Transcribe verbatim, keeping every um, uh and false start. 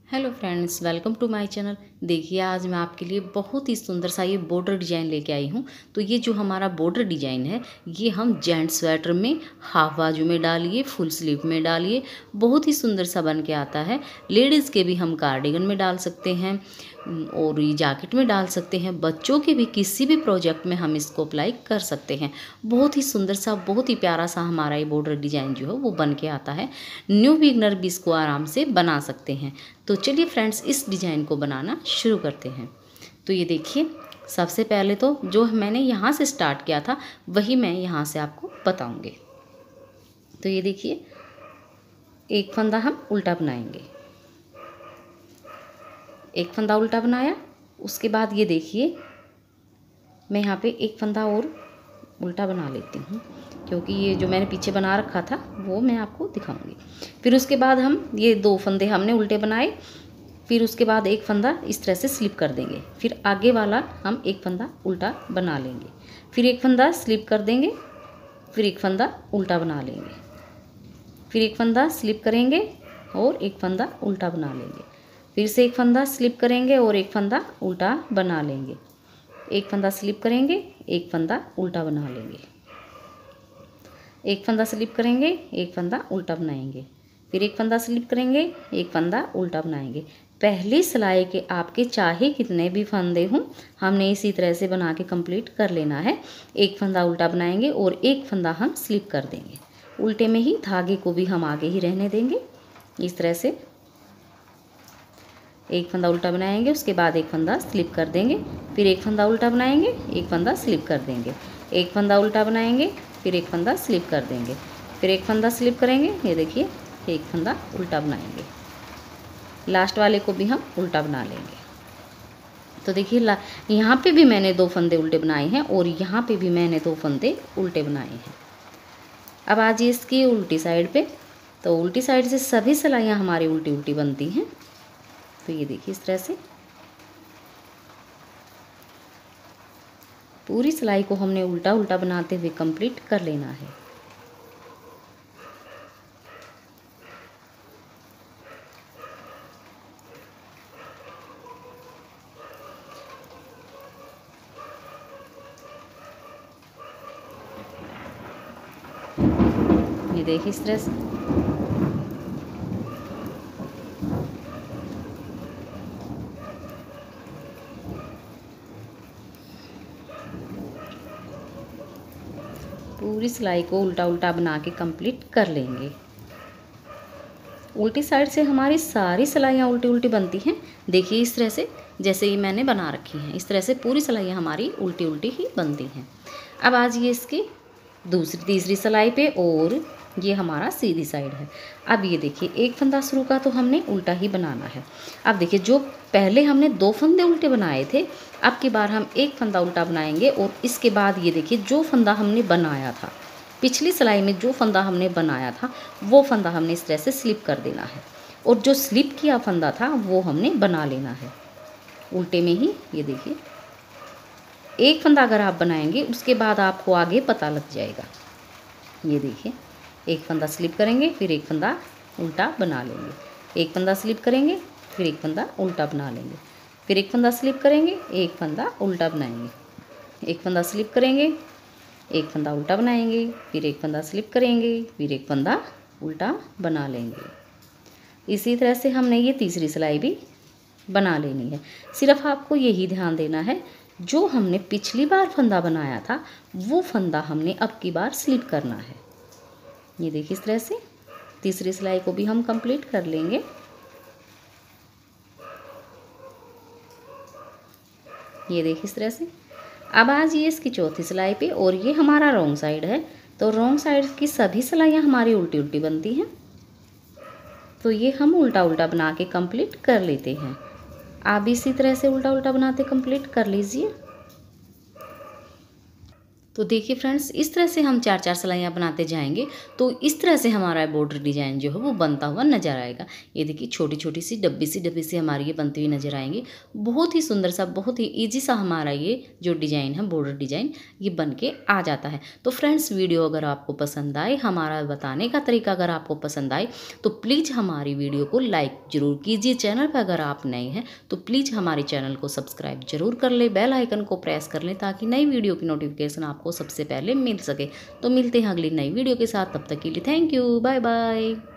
Hello friends, welcome to my channel. देखिए, आज मैं आपके लिए बहुत ही सुंदर सा ये बॉर्डर डिज़ाइन लेके आई हूँ। तो ये जो हमारा बॉर्डर डिज़ाइन है, ये हम जेंट स्वेटर में, हाफ बाजू में डालिए, फुल स्लीव में डालिए, बहुत ही सुंदर सा बन के आता है। लेडीज़ के भी हम कार्डिगन में डाल सकते हैं और ये जैकेट में डाल सकते हैं। बच्चों के भी किसी भी प्रोजेक्ट में हम इसको अप्लाई कर सकते हैं। बहुत ही सुंदर सा, बहुत ही प्यारा सा हमारा ये बॉर्डर डिज़ाइन जो है वो बन के आता है। न्यू बिगनर भी इसको आराम से बना सकते हैं। तो चलिए फ्रेंड्स, इस डिज़ाइन को बनाना शुरू करते हैं। तो ये देखिए, सबसे पहले तो जो मैंने यहाँ से स्टार्ट किया था वही मैं यहाँ से आपको बताऊँगी। तो ये देखिए, एक फंदा हम उल्टा बनाएंगे, एक फंदा उल्टा बनाया। उसके बाद ये देखिए, मैं यहाँ पे एक फंदा और उल्टा बना लेती हूँ, क्योंकि ये जो मैंने पीछे बना रखा था वो मैं आपको दिखाऊंगी। फिर उसके बाद हम ये दो फंदे हमने उल्टे बनाए, फिर उसके बाद एक फंदा इस तरह से स्लिप कर देंगे। फिर आगे वाला हम एक फंदा उल्टा बना लेंगे, फिर एक फंदा स्लिप कर देंगे, फिर एक फंदा उल्टा बना लेंगे, फिर एक फंदा स्लिप करेंगे और एक फंदा उल्टा बना लेंगे, फिर से एक फंदा स्लिप करेंगे और एक फंदा उल्टा बना लेंगे, एक फंदा स्लिप करेंगे, एक फंदा उल्टा बना लेंगे, एक फंदा स्लिप करेंगे, एक फंदा उल्टा बनाएंगे, फिर एक फंदा स्लिप करेंगे, एक फंदा उल्टा बनाएंगे। पहली सिलाई के आपके चाहे कितने भी फंदे हों, हमने इसी तरह से बना के कंप्लीट कर लेना है। एक फंदा उल्टा बनाएंगे और एक फंदा हम स्लिप कर देंगे। उल्टे में ही धागे को भी हम आगे ही रहने देंगे। इस तरह से एक फंदा उल्टा बनाएंगे, उसके बाद एक फंदा स्लिप कर देंगे, फिर एक फंदा उल्टा बनाएंगे, एक फंदा स्लिप कर देंगे, एक फंदा उल्टा बनाएंगे, फिर एक फंदा स्लिप कर देंगे, फिर एक फंदा स्लिप करेंगे। ये देखिए, एक फंदा उल्टा बनाएंगे, लास्ट वाले को भी हम उल्टा बना लेंगे। तो देखिए, यहाँ पे भी मैंने दो फंदे उल्टे बनाए हैं और यहाँ पे भी मैंने दो फंदे उल्टे बनाए हैं। अब आज ये इसकी उल्टी साइड पे, तो उल्टी साइड से सभी सिलाइयाँ हमारी उल्टी उल्टी बनती हैं। तो ये देखिए, इस तरह से पूरी सिलाई को हमने उल्टा उल्टा बनाते हुए कंप्लीट कर लेना है। ये देखिए, इस तरह से पूरी सिलाई को उल्टा उल्टा बना के कंप्लीट कर लेंगे। उल्टी साइड से हमारी सारी सिलाइयाँ उल्टी उल्टी बनती हैं। देखिए, इस तरह से जैसे ये मैंने बना रखी हैं, इस तरह से पूरी सिलाइयाँ हमारी उल्टी उल्टी ही बनती हैं। अब आज ये इसकी दूसरी तीसरी सिलाई पे, और ये हमारा सीधी साइड है। अब ये देखिए, एक फंदा शुरू का तो हमने उल्टा ही बनाना है। अब देखिए, जो पहले हमने दो फंदे उल्टे बनाए थे, अब की बार हम एक फंदा उल्टा बनाएंगे और इसके बाद ये देखिए, जो फंदा हमने बनाया था पिछली सिलाई में, जो फंदा हमने बनाया था वो फंदा हमने इस तरह से स्लिप कर देना है, और जो स्लिप किया फंदा था वो हमने बना लेना है उल्टे में ही। ये देखिए, एक फंदा अगर आप बनाएंगे उसके बाद आपको आगे पता लग जाएगा। ये देखिए, एक फंदा स्लिप करेंगे, फिर एक फंदा उल्टा बना लेंगे, एक फंदा स्लिप करेंगे, फिर एक फंदा उल्टा बना लेंगे, फिर एक फंदा स्लिप करेंगे, एक फंदा उल्टा बनाएंगे, एक फंदा स्लिप करेंगे, एक फंदा उल्टा बनाएंगे, फिर एक फंदा स्लिप करेंगे, फिर एक फंदा उल्टा बना लेंगे। इसी तरह से हमने ये तीसरी सिलाई भी बना लेनी है। सिर्फ आपको यही ध्यान देना है, जो हमने पिछली बार फंदा बनाया था वो फंदा हमने अब की बार स्लिप करना है। ये देखिए, इस तरह से तीसरी सिलाई को भी हम कंप्लीट कर लेंगे। ये देखिए, इस तरह से। अब आज ये इसकी चौथी सिलाई पे, और ये हमारा रॉन्ग साइड है, तो रॉन्ग साइड की सभी सिलाइयाँ हमारी उल्टी उल्टी बनती हैं। तो ये हम उल्टा उल्टा बना के कंप्लीट कर लेते हैं। आप इसी तरह से उल्टा उल्टा बनाते कंप्लीट कर लीजिए। तो देखिए फ्रेंड्स, इस तरह से हम चार चार सिलाइयाँ बनाते जाएंगे तो इस तरह से हमारा बॉर्डर डिजाइन जो है वो बनता हुआ नजर आएगा। ये देखिए छोटी छोटी सी डब्बी सी डब्बी सी हमारी ये बनती हुई नजर आएंगी। बहुत ही सुंदर सा, बहुत ही ईजी सा हमारा ये जो डिजाइन है, बॉर्डर डिजाइन, ये बन के आ जाता है। तो फ्रेंड्स, वीडियो अगर आपको पसंद आए, हमारा बताने का तरीका अगर आपको पसंद आए तो प्लीज़ हमारी वीडियो को लाइक जरूर कीजिए। चैनल पर अगर आप नए हैं तो प्लीज़ हमारे चैनल को सब्सक्राइब जरूर कर ले, बेल आइकन को प्रेस कर लें ताकि नई वीडियो की नोटिफिकेशन आपको सबसे पहले मिल सके। तो मिलते हैं अगली नई वीडियो के साथ, तब तक के लिए थैंक यू, बाय बाय।